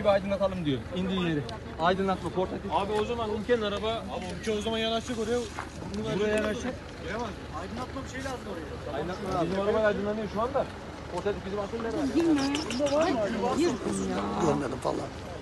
bir aydınlatalım diyor. İndiği yeri. Aydınlatma, portatif. Abi o zaman ülkenin araba. Abi ülke o zaman yanaşacak oraya. Buraya yanaşacak. Aydınlatma bir şey lazım oraya. Aydınlatma lazım. Bizim araba aydınlanıyor şu anda. Portatif bizim atın nerede? Girme. Girdim ya. Görmedim falan.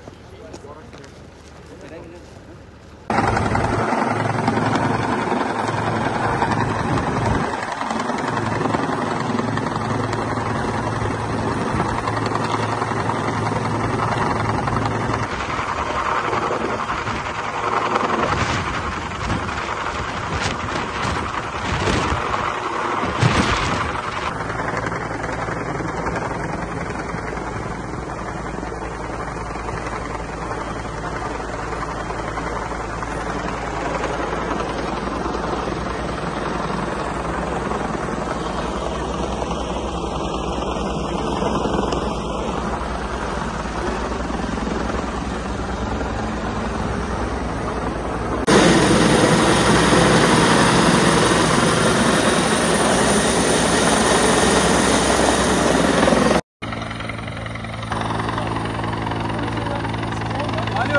Alo.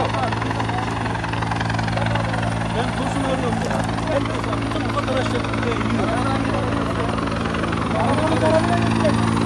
Ben Tosun arıyorum ya. Ben Tosun. Bütün arkadaşlar buraya yiyor.